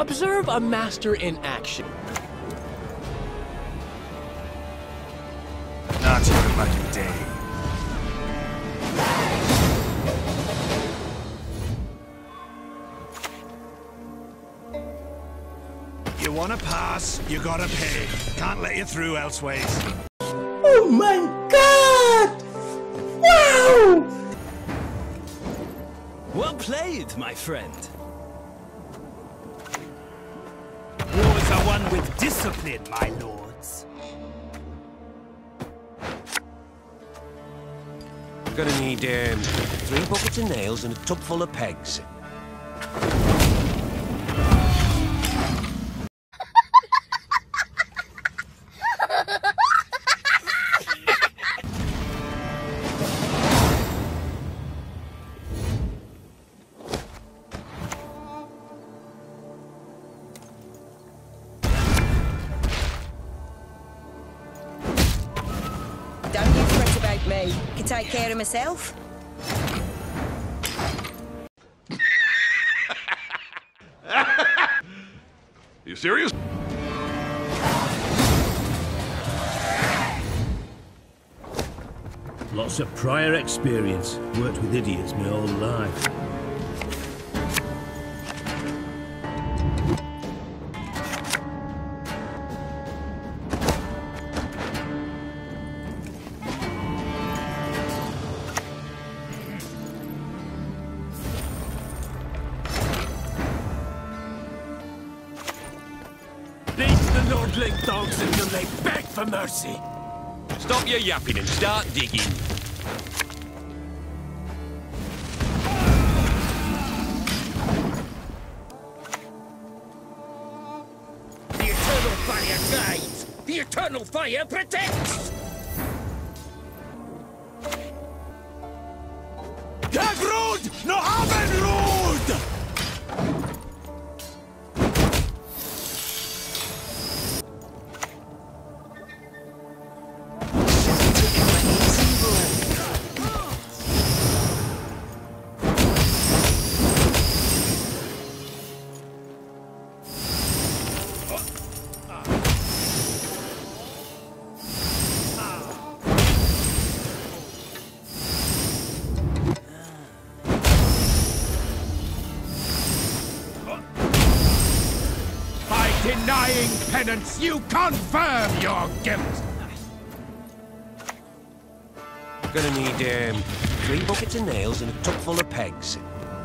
Observe a master in action. Not your lucky day. You wanna pass, you gotta pay. Can't let you through elseways. Oh my god! Wow! Well played, my friend. Wars are won with discipline, my lords. Gonna need 3 buckets of nails and a tub full of pegs. Don't you fret about me. Can take care of myself. You serious? Lots of prior experience. Worked with idiots my whole life. Lead the lordling dogs until they beg for mercy. Stop your yapping and start digging. The eternal fire guides! The eternal fire protects! Tag road! No haben road! Denying penance, you confirm your guilt! Gonna need 3 buckets of nails and a tub full of pegs.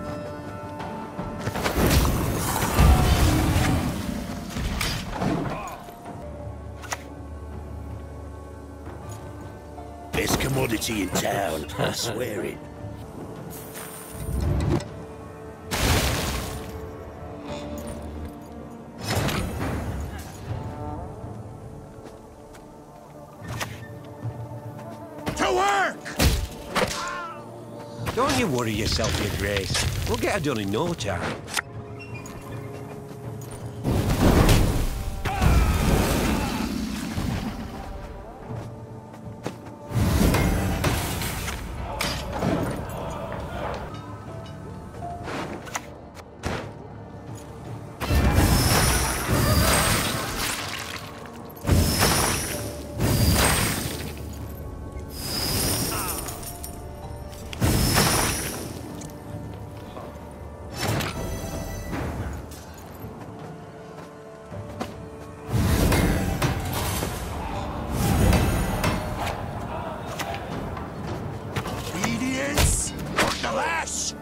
Best commodity in town, I swear it. To work! Don't you worry yourself, Your Grace. We'll get her done in no time. Obedience or the lash!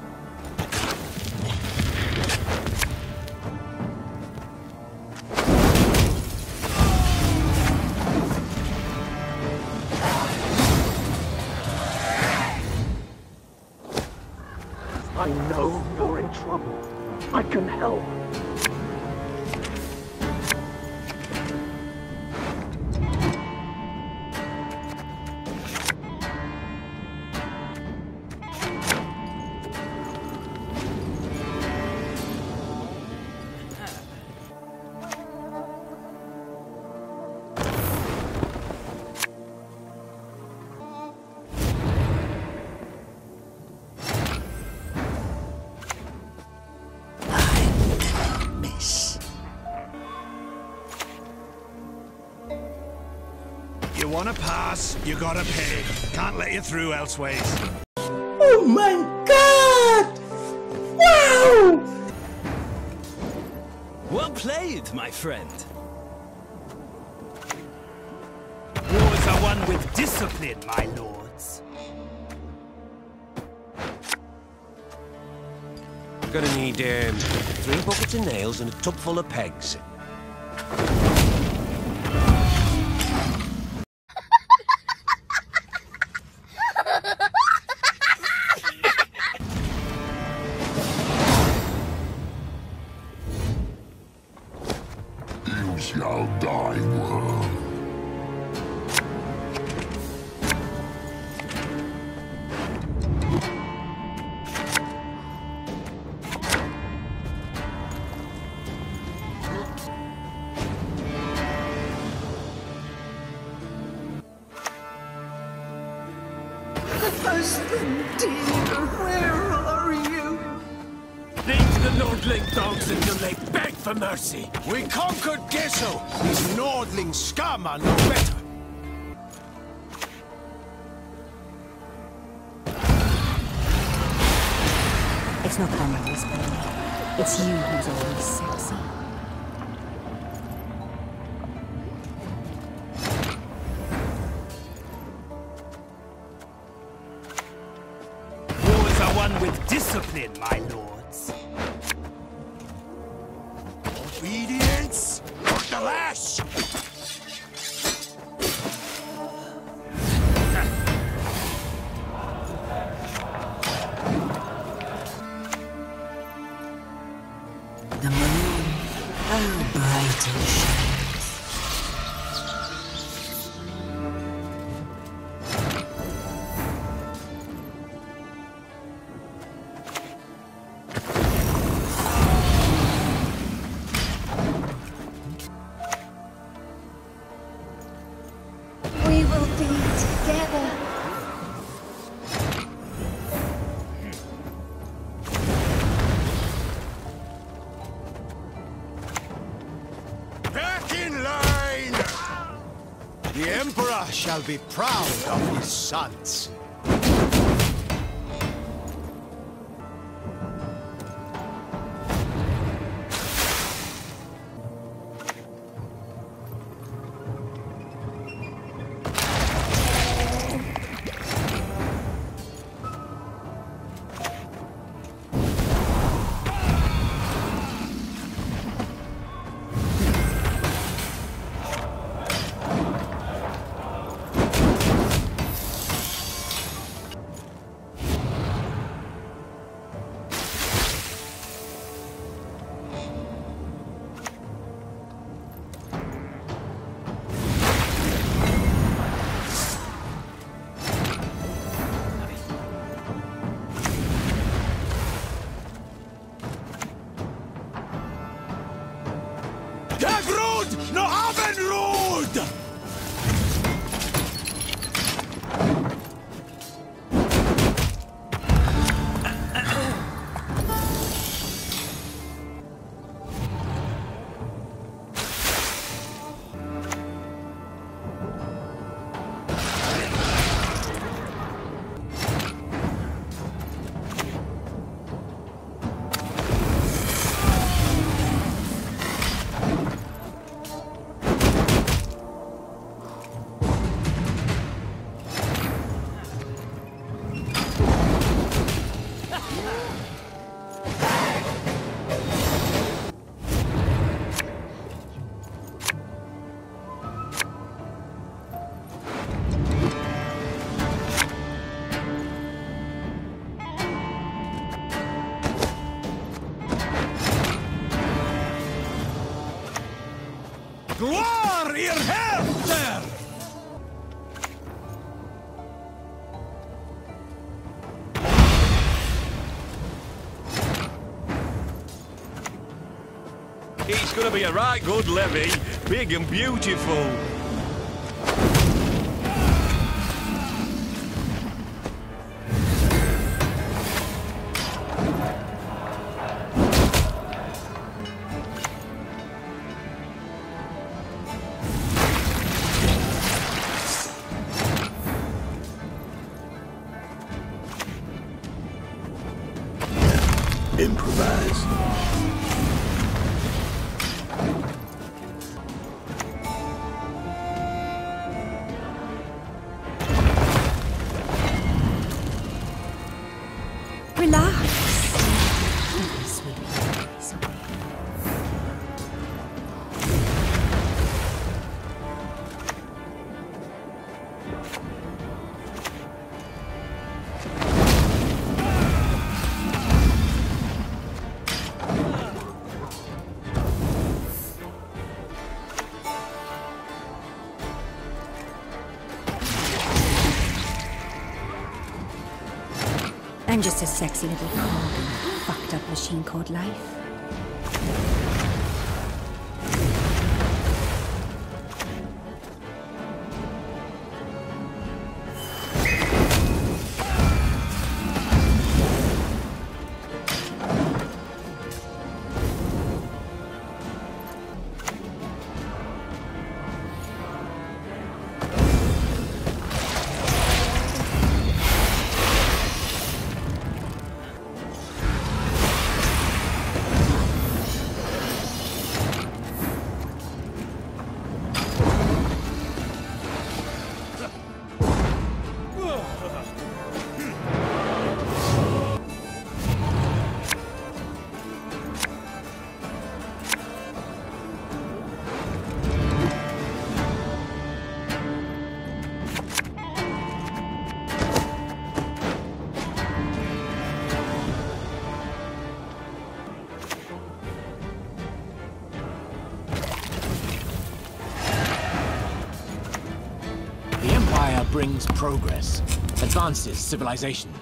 I know you're in trouble. I can help. want to pass, you gotta pay. Can't let you through elseways. Oh my god! Wow! Well played, my friend. Wars are won with discipline, my lords. Gonna need 3 buckets of nails and a tub full of pegs. You shall die, world. Husband, dear, where are you? Leave the Nordling dogs in the lake, beg for mercy. We conquered Gesso. These Nordling scum are no better. It's not them I'm whispering. It's you who's always sexy. Wars are won with discipline, my lords. Obedience or the lash. The moon, how bright it shines. We will be together. Back in line! The Emperor shall be proud of his sons. Deathwish! No Abendrud! Gloire ihr Herzer! It's gonna be a right good levy, big and beautiful. Improvise. Relax. Okay, sweetie. Sorry. I'm just a sexy little cog in a fucked up machine called life. Brings progress, advances civilization.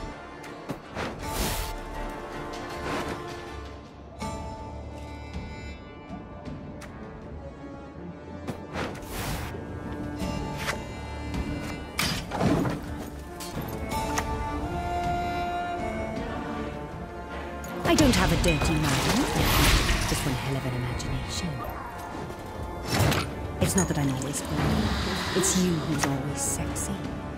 I don't have a dirty mind, just one hell of an imagination. It's not that I'm always bored. It's you who's always sexy.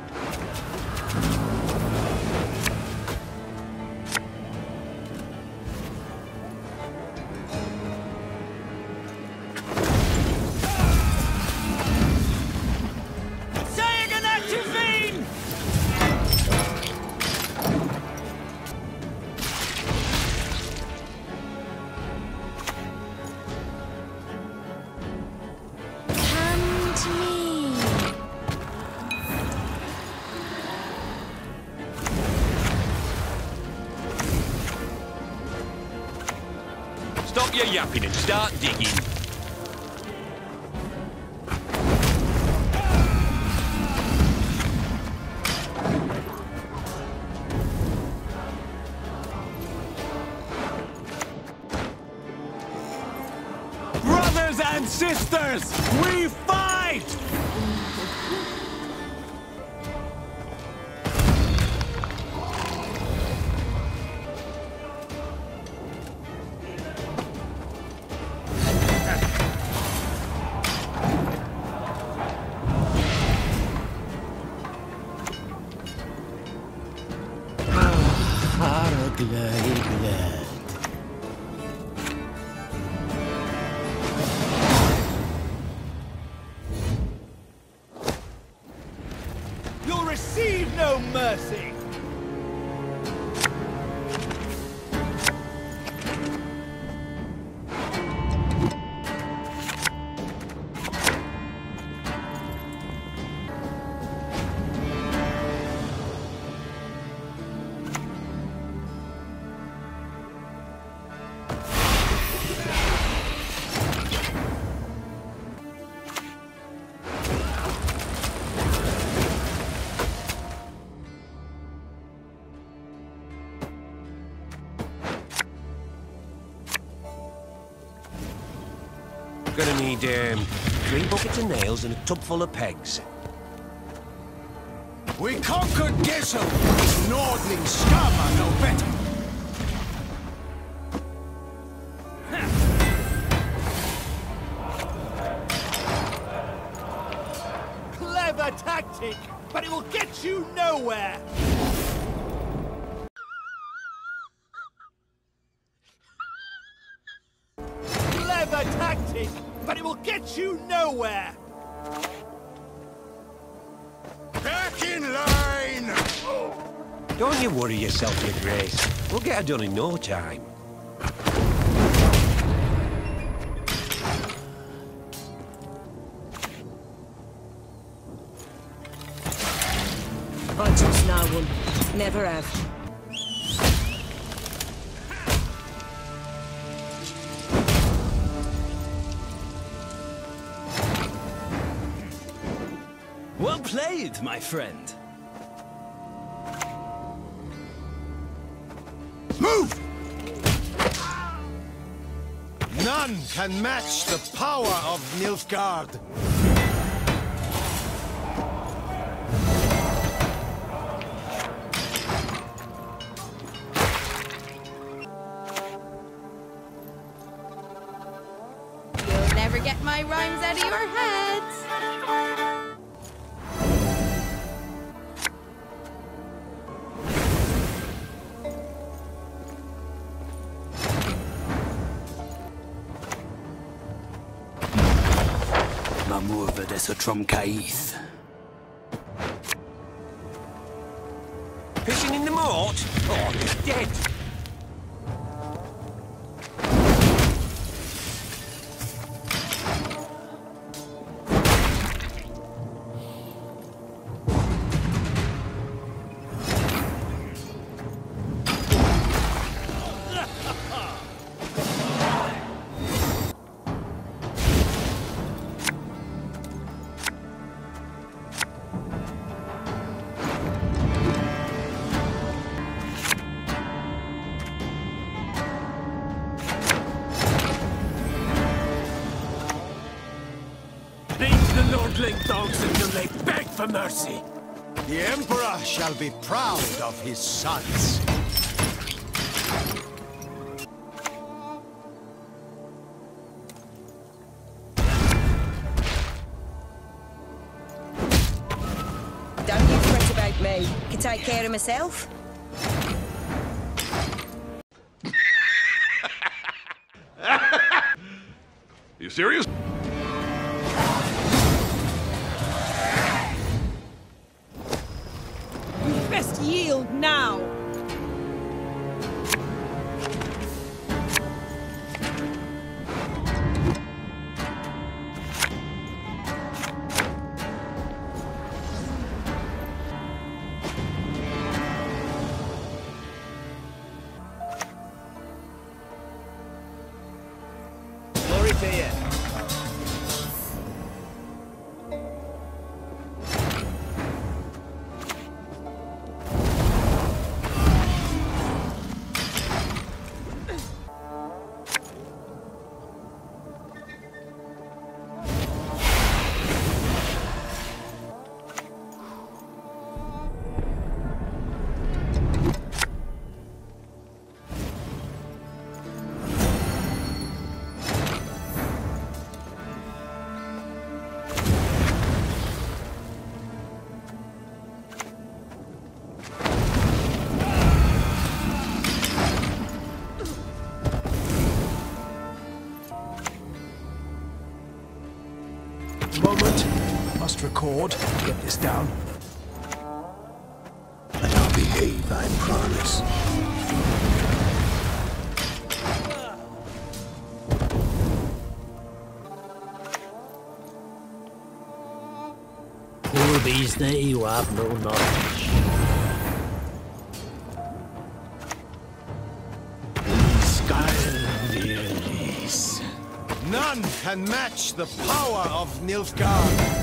Stop your yapping and start digging. Brothers and sisters, we fight! You'll receive no mercy! Gonna need 3 buckets of nails and a tub full of pegs. We conquered Gesso! Nordling scum are no better! Clever tactic, but it will get you nowhere! clever tactic, but it will get you nowhere. Back in line! Don't you worry yourself, Your Grace. We'll get her done in no time. I trust no one. Never have. Well played, my friend. Move! None can match the power of Nilfgaard. You'll never get my rhymes out of your heads. Mamurva des Tromcaith. Fishing in the moat? Oh, he's dead. Dogs until they beg for mercy. The Emperor shall be proud of his sons. Don't you fret about me. I can take care of myself. You serious? Best yield now. Glory to you. Moment. Must record. Get this down. And I'll behave, I promise. Poor beastie, you have no knowledge. None can match the power of Nilfgaard.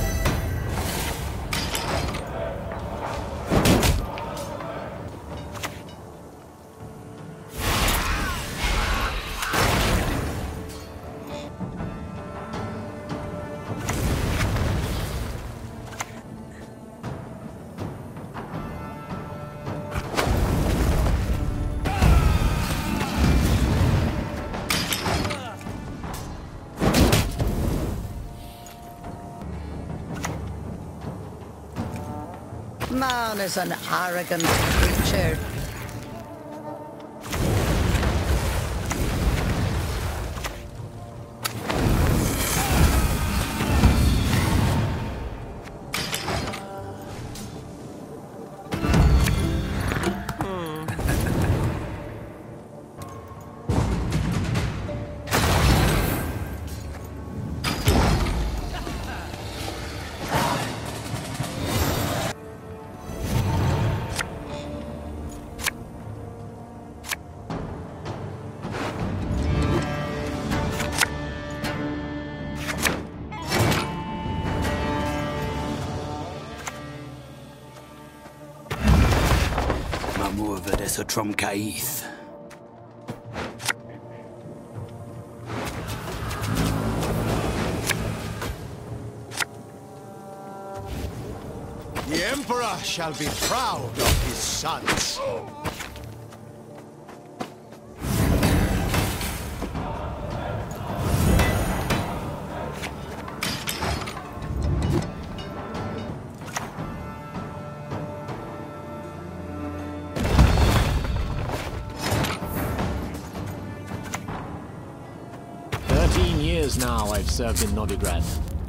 Man is an arrogant creature. mover des Trom Caith. The Emperor shall be proud of his sons. Now I've served in Novigrad.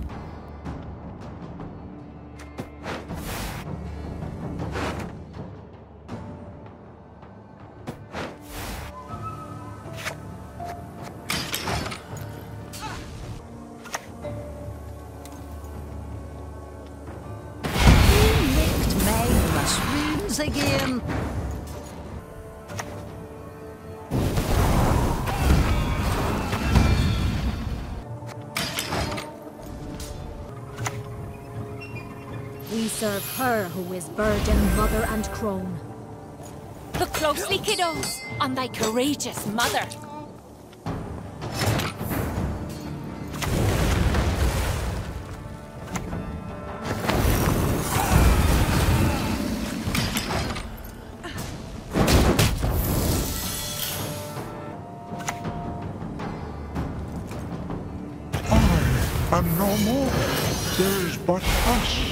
Licked Madheimer runes again. We serve her who is virgin, mother, and crone. Look closely, kiddos, on thy courageous mother. I am no more. There is but us.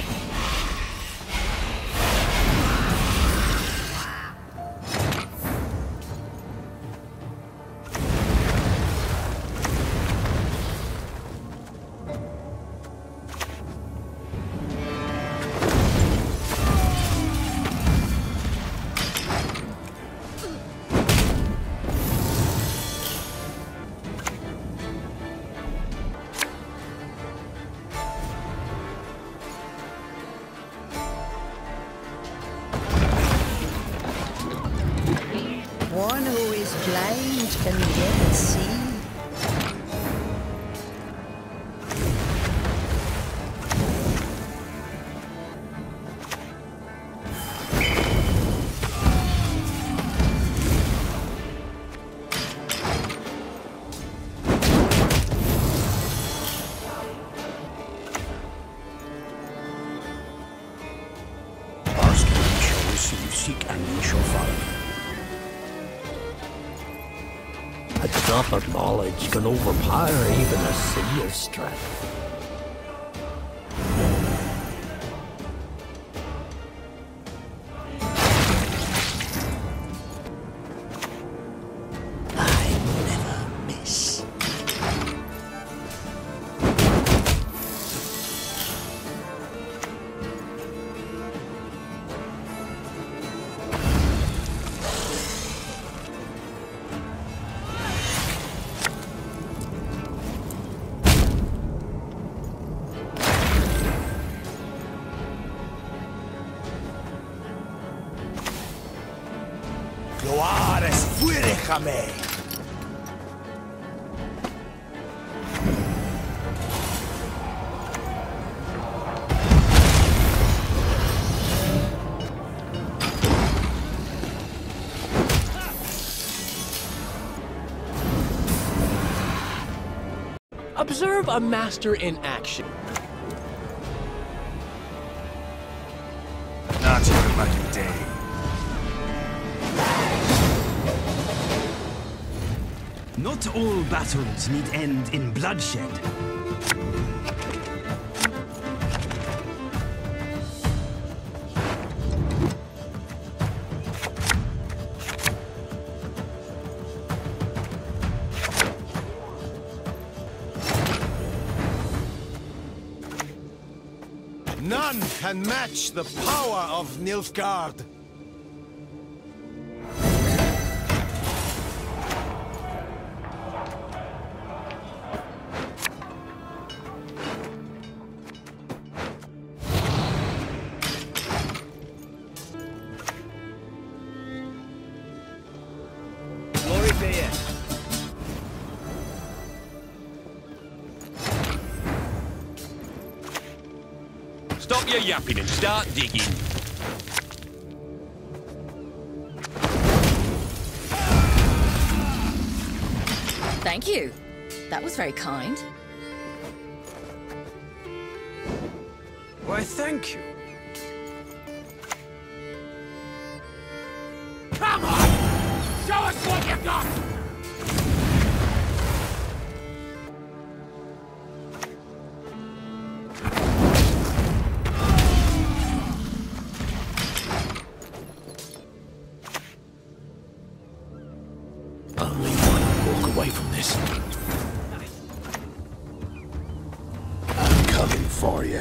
One who is blind can yet see. Ask and ye shall receive, seek and ye shall find. A drop of knowledge can overpower even a sea of strength. Gloares fuerejame. Observe a master in action. Not even lucky day. Not all battles need end in bloodshed. None can match the power of Nilfgaard. Glory be it. Stop your yapping and start digging. Thank you. That was very kind. Why, thank you. Come on! Show us what you got! Only one walk away from this. I'm coming for you.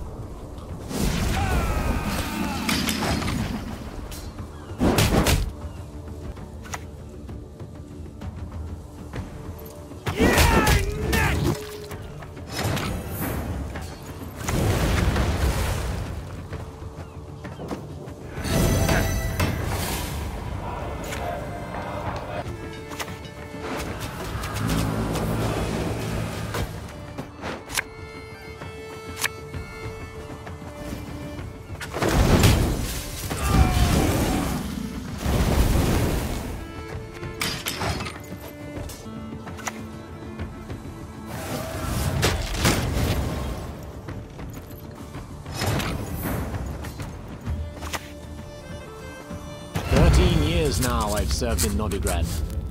Now I've served in Novigrad.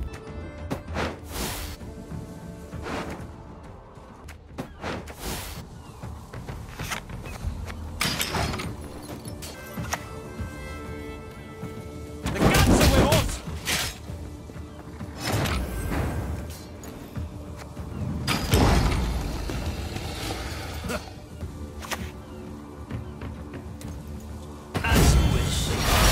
The guns are with us! As you wish.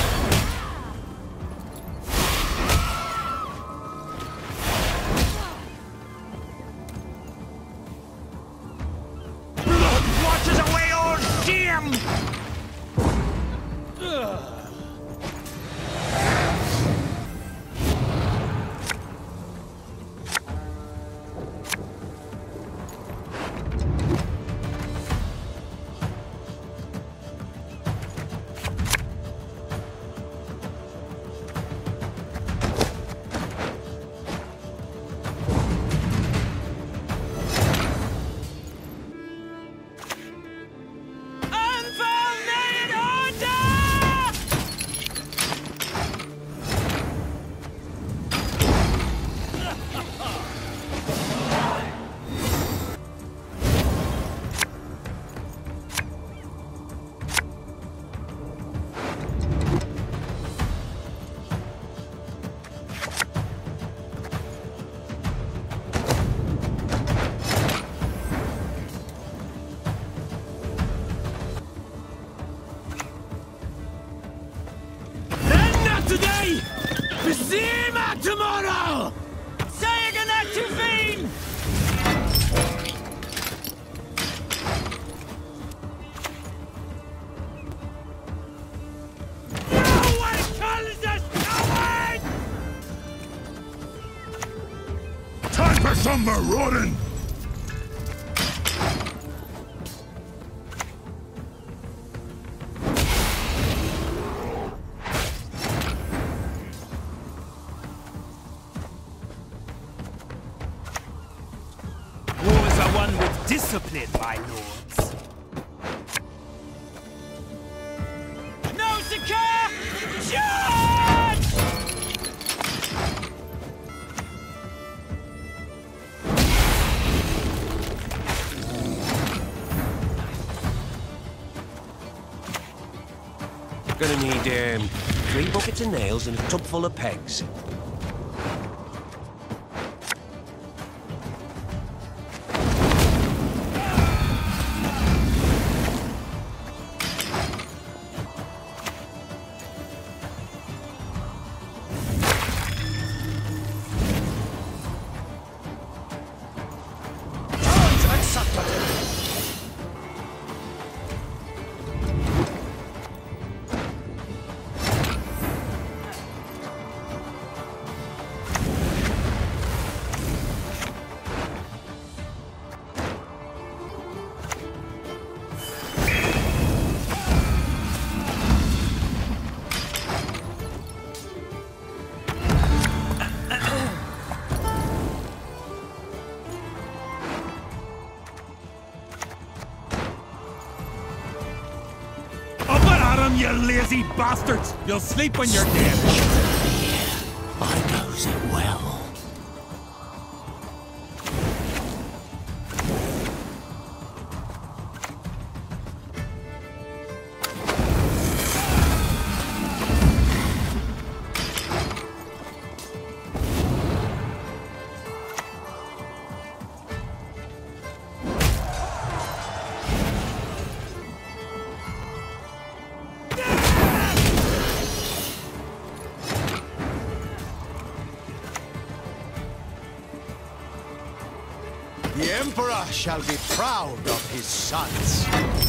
Today! Besima tomorrow! Sagen aktivieren! No one calls us coward! Time for some marauding! Discipline, my lords. No secure! Charge! Gonna need 3 buckets of nails and a tub full of pegs. quickly as ye bastards! You'll sleep when you're dead! I knows it well. The Emperor shall be proud of his sons.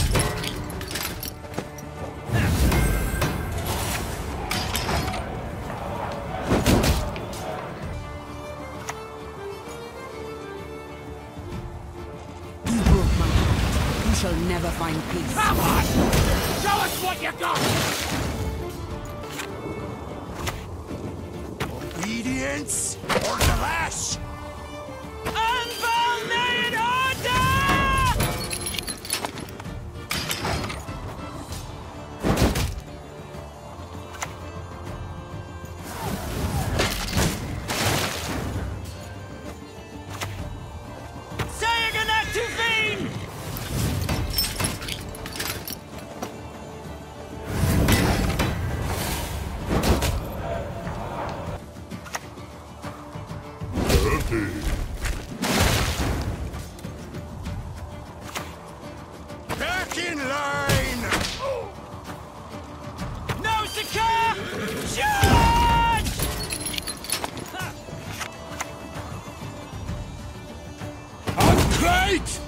You broke my heart. You shall never find peace. Come on! Show us what you got! Obedience or the lash! Unfounded order! Sägen är till fin! Back in line! Nausicaa! Charge! I'm great!